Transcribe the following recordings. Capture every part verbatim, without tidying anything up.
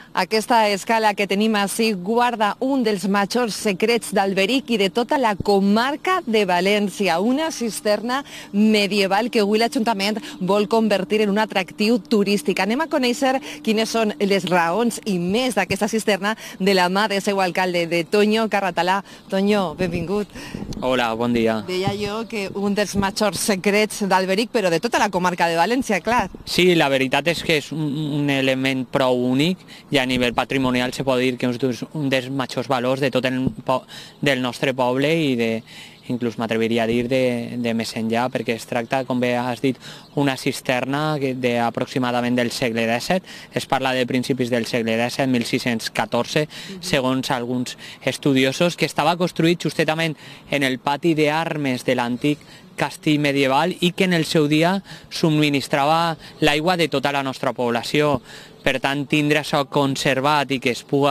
Aquesta escala que tenim així guarda un dels majors secrets d'Alberic i de tota la comarca de València, una cisterna medieval que avui l'Ajuntament vol convertir en un atractiu turístic. Anem a conèixer quines són les raons i més d'aquesta cisterna de la mà del seu alcalde, de Toño Carratalà. Toño, benvingut. Hola, bon dia. Deia jo que un dels majors secrets d'Alberic, però de tota la comarca de València, clar. Sí, la veritat és que és un, un element prou únic i a nivell patrimonial se pot dir que és un dels majors valors de tot el po del nostre poble i de, inclús m'atreviria a dir de, de més enllà, perquè es tracta, com bé has dit, una cisterna d'aproximadament del segle dèsset, es parla de principis del segle dèsset, mil sis-cents catorze, uh-huh. segons alguns estudiosos, que estava construït justament en el pati d'armes de l'antic castell medieval i que en el seu dia subministrava l'aigua de tota la nostra població. Per tant, tindre això conservat i que es puga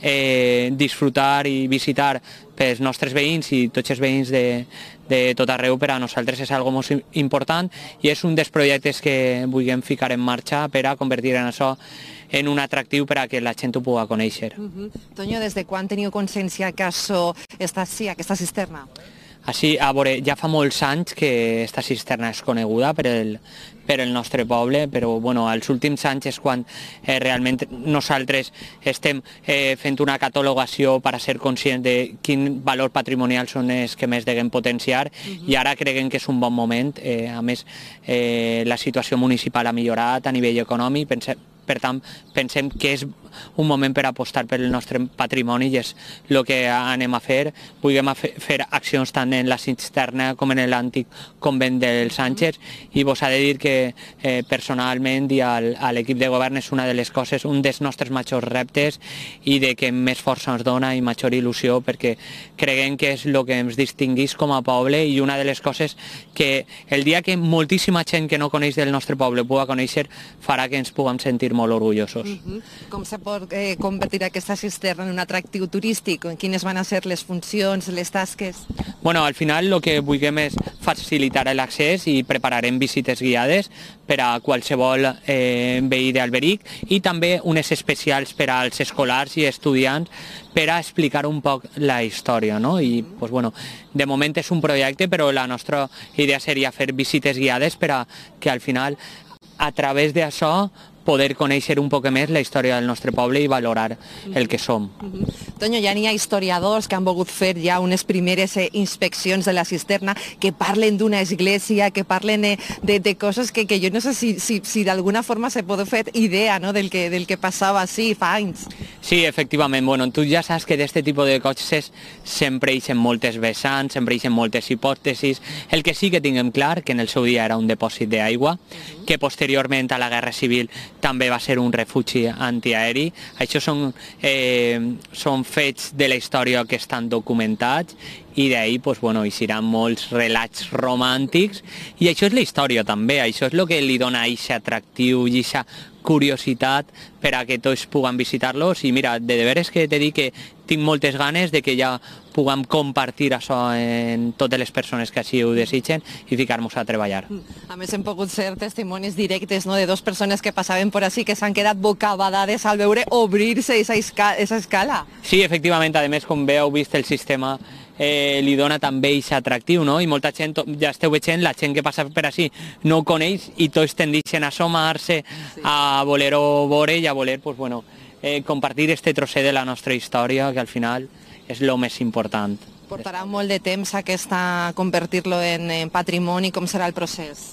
eh, disfrutar i visitar pels nostres veïns i tots els veïns de, de tot arreu, per a nosaltres és algo molt important i és un dels projectes que vulguem ficar en marxa per a convertir en això en un atractiu per a que la gent ho pugui conèixer. Uh-huh. Toño, des de quan teniu consciència que això està així, aquesta cisterna? Així, a veure, ja fa molts anys que aquesta cisterna és coneguda per el, per el nostre poble, però bueno, als últims anys és quan eh, realment nosaltres estem eh, fent una catalogació per a ser conscients de quin valor patrimonial són els que més deguem potenciar uh-huh. i ara creguem que és un bon moment. Eh, a més, eh, la situació municipal ha millorat a nivell econòmic, pensem, per tant, pensem que és un moment per apostar pel nostre patrimoni i és el que anem a fer. Vulguem a fer accions tant en la cisterna com en l'antic convent dels Sánchez i vos ha de dir que eh, personalment i al, a l'equip de govern és una de les coses, un dels nostres majors reptes i de que més força ens dona i major il·lusió perquè creguem que és el que ens distinguís com a poble i una de les coses que el dia que moltíssima gent que no coneix del nostre poble pugui conèixer farà que ens puguem sentir molt orgullosos. Uh-huh. Com se pot eh, convertir aquesta cisterna en un atractiu turístic? Quines van a ser les funcions, les tasques? Bueno, al final el que vulguem és facilitar l'accés i prepararem visites guiades per a qualsevol eh, veí d'Alberic i també unes especials per als escolars i estudiants per a explicar un poc la història, no? I, pues, bueno, de moment és un projecte, però la nostra idea seria fer visites guiades per a que al final, a través d'això, poder conèixer un poc més la història del nostre poble i valorar el que som. Uh-huh. Toño, ja n'hi ha historiadors que han volgut fer ja unes primeres eh, inspeccions de la cisterna, que parlen d'una església, que parlen eh, de, de coses que, que jo no sé si, si, si d'alguna forma se pot fer idea, no?, del que, del que passava així fa anys. Sí, efectivament. Bueno, tu ja saps que d'aquest tipus de coses sempre hi ha moltes vessants, sempre hi ha moltes hipòtesis. El que sí que tinguem clar, que en el seu dia era un depòsit d'aigua, uh-huh. que posteriorment a la Guerra Civil també va ser un refugi antiaeri. Això són, eh, són fets de la història que estan documentats i d'ahir pues, bueno, hi seran molts relats romàntics i això és la història també, això és el que li dona aquest atractiu i aquesta curiositat per a que tots puguem visitar-los i mira, de veres que t'he dit que tinc moltes ganes de que ja puguem compartir això en totes les persones que així ho desitgen i ficar-nos a treballar. A més hem pogut ser testimonis directes, no?, de dues persones que passaven per així que s'han quedat bocabadades al veure obrir-se aquesta escala. Sí, efectivament, a més com bé heu vist el sistema Eh, li dona també aquest atractiu, no? I molta gent, ja esteu veient, la gent que passa per així no ho coneix i tots tendeixen a assomar-se, sí. a voler-ho veure i a voler pues, bueno, eh, compartir este trosset de la nostra història, que al final és el més important. Portarà molt de temps aquesta convertir-lo en, en patrimoni, com serà el procés?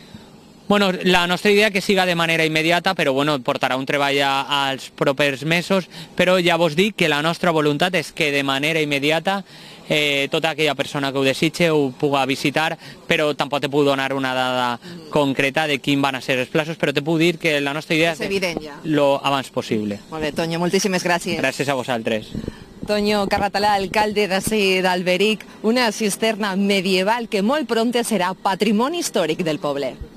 Bueno, la nostra idea que siga de manera immediata, però bueno, portarà un treball als propers mesos, però ja vos dic que la nostra voluntat és que de manera immediata eh, tota aquella persona que ho desitge ho pugui visitar, però tampoc te puc donar una dada mm. concreta de quin van a ser els plaços, però te puc dir que la nostra idea és, és evident, ja. Lo abans possible. Molt bé, Toño, moltíssimes gràcies. Gràcies a vosaltres. Toño Carratalà, alcalde d'Alberic, una cisterna medieval que molt prompte serà patrimoni històric del poble.